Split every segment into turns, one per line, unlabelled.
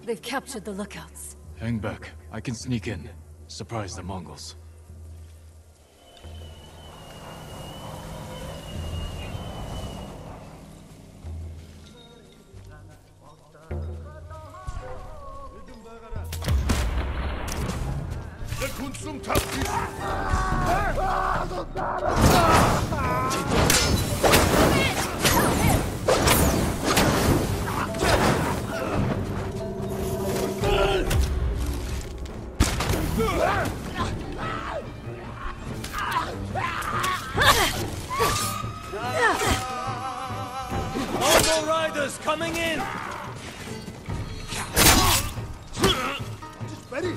They've captured the lookouts.
Hang back. I can sneak in. Surprise the Mongols.
Mongol riders coming in!
Ready?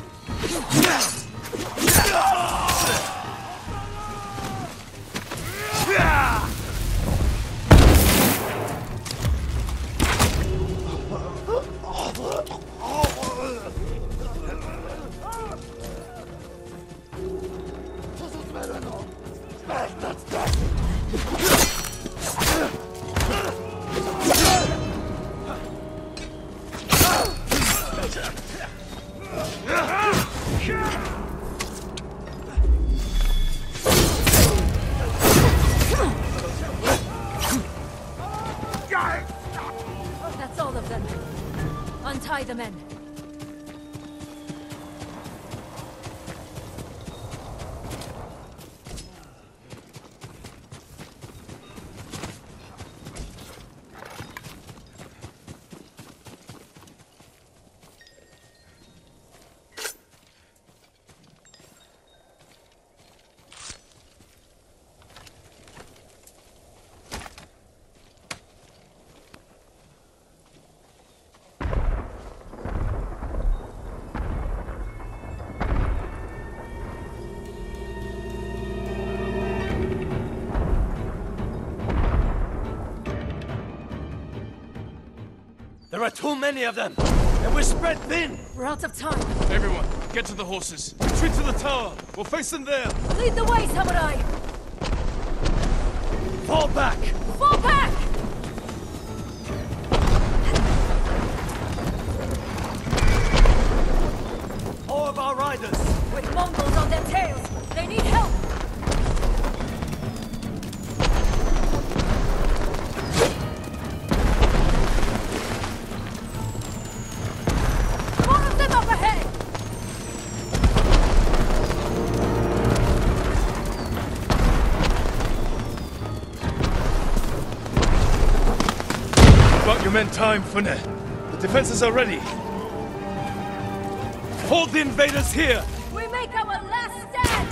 That's all of them. Untie the men.
There are too many of them, and we're spread thin!
We're out of time.
Everyone, get to the horses.
Retreat to the tower! We'll face them there!
Lead the way, samurai!
Fall back!
Fall back!
All of our riders!
With Mongols on their tails, they need help! More of them up ahead!
Got your men time, Fune. The defenses are ready. Hold the invaders here!
We make our last stand!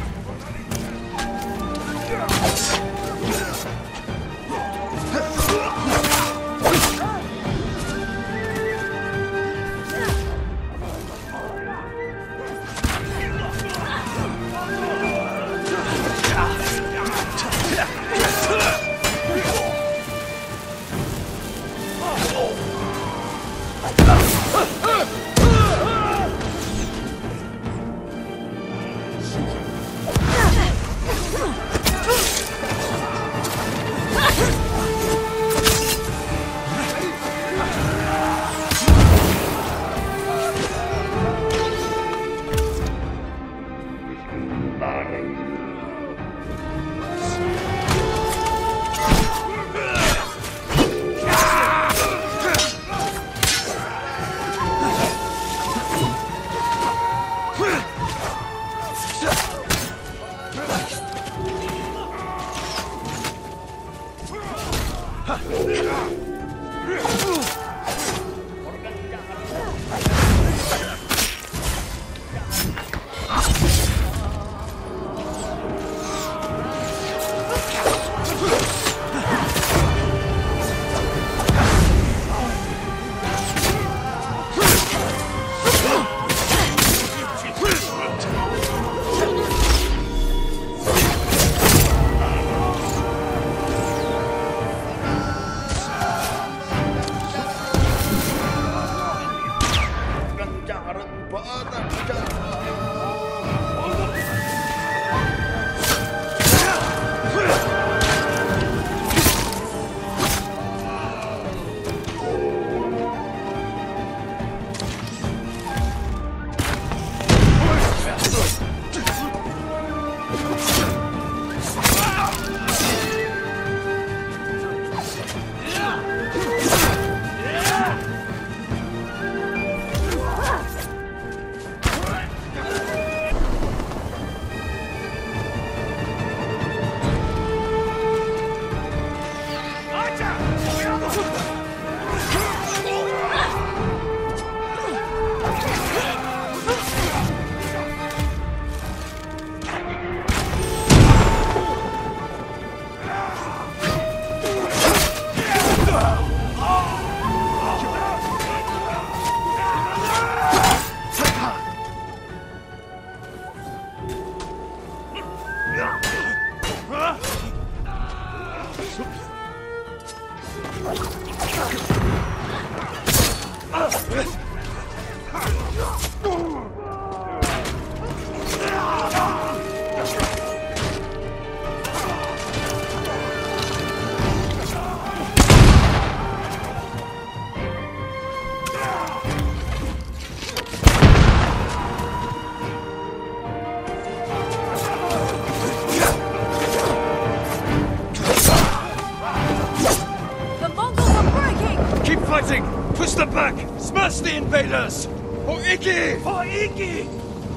The Mongols are breaking!
Keep fighting! Push them back! Smash the invaders! For Iki! For Iki!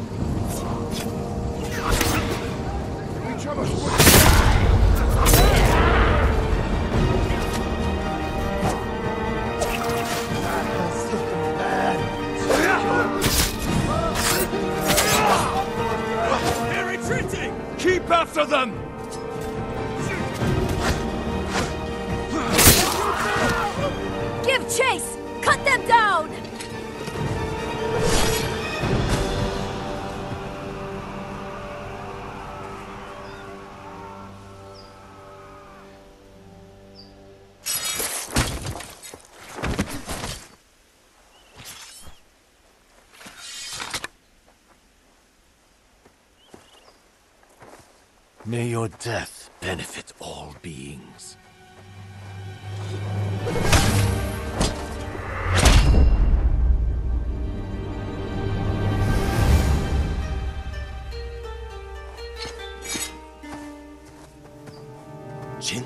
They're retreating! Keep after them!
Give chase! Cut them down!
May your death benefit all beings. Jin?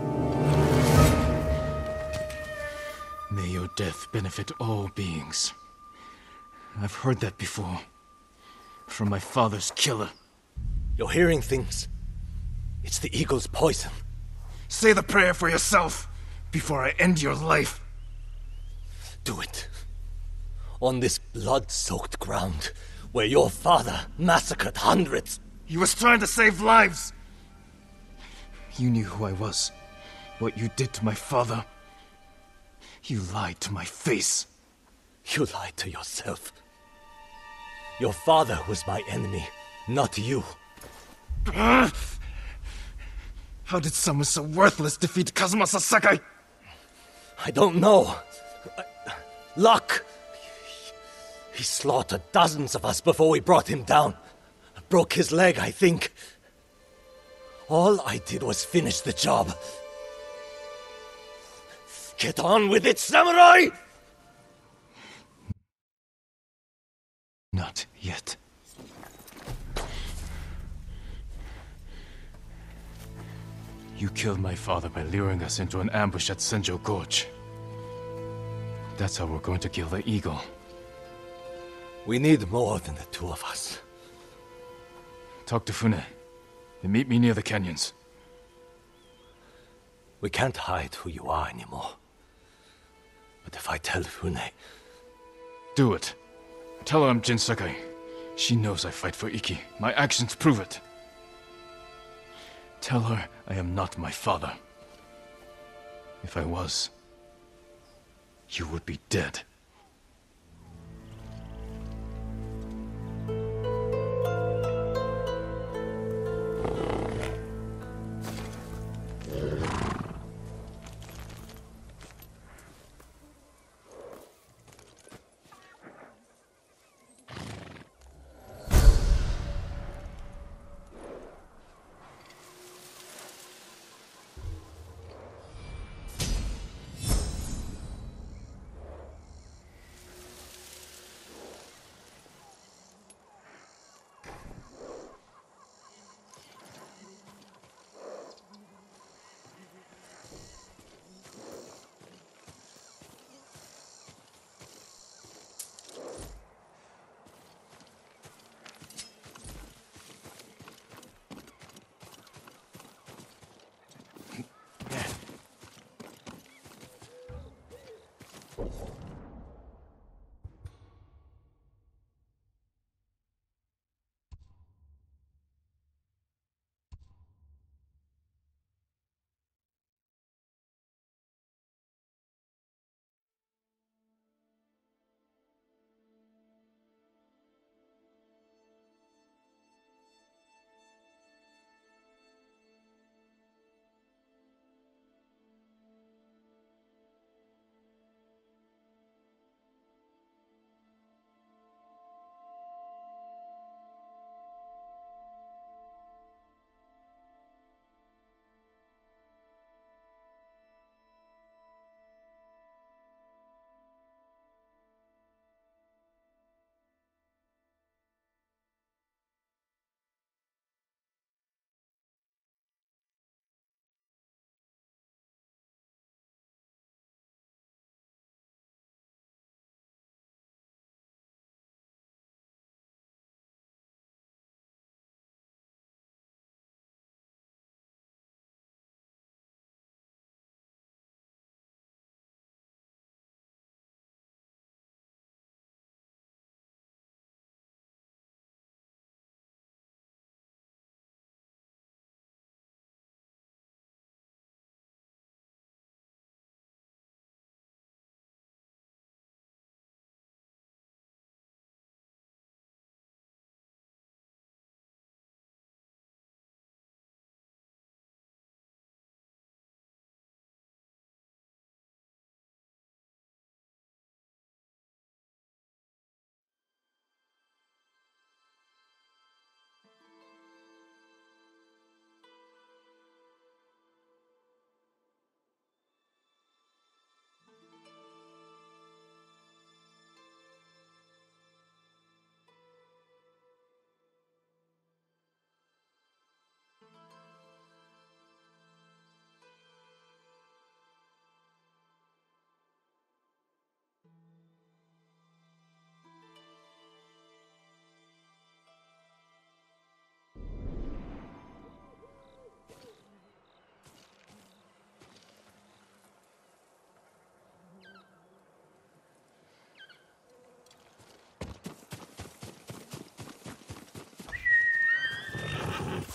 May your death benefit all beings. I've heard that before. From my father's killer.
You're hearing things. It's the eagle's poison.
Say the prayer for yourself before I end your life.
Do it. On this blood-soaked ground where your father massacred hundreds.
He was trying to save lives.
You knew who I was. What you did to my father. You lied to my face.
You lied to yourself. Your father was my enemy, not you.
How did someone so worthless defeat Kazuma Sasaki?
I don't know. Luck. He slaughtered dozens of us before we brought him down. Broke his leg, I think. All I did was finish the job. Get on with it, samurai!
Not yet. You killed my father by luring us into an ambush at Senjo Gorge. That's how we're going to kill the eagle.
We need more than the two of us.
Talk to Fune. And meet me near the canyons.
We can't hide who you are anymore. But if I tell Fune...
Do it. Tell her I'm Jin Sakai. She knows I fight for Iki. My actions prove it. Tell her I am not my father. If I was, you would be dead.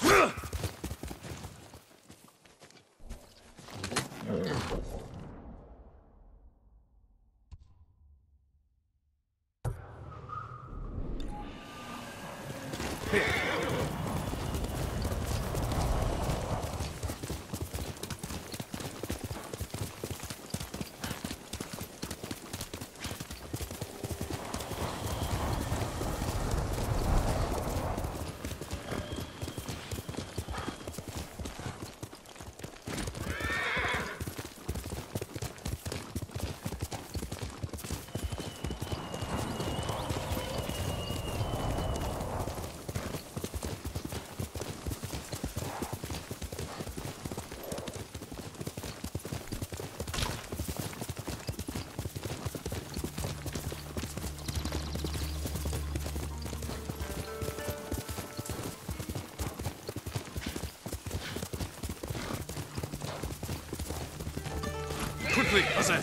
Quickly, Aze!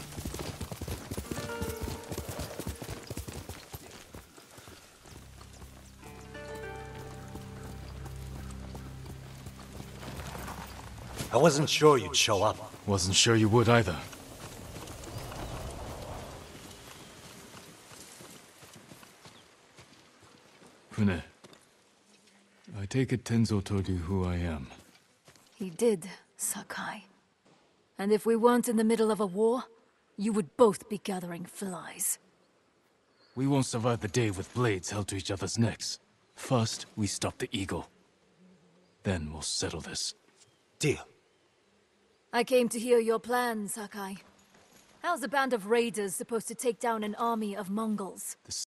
I wasn't sure you'd show up.
Wasn't sure you would either. Fune, I take it Tenzo told you who I am.
He did, Sakai. And if we weren't in the middle of a war, you would both be gathering flies.
We won't survive the day with blades held to each other's necks. First, we stop the Eagle. Then we'll settle this.
Deal.
I came to hear your plan, Sakai. How's a band of raiders supposed to take down an army of Mongols?
The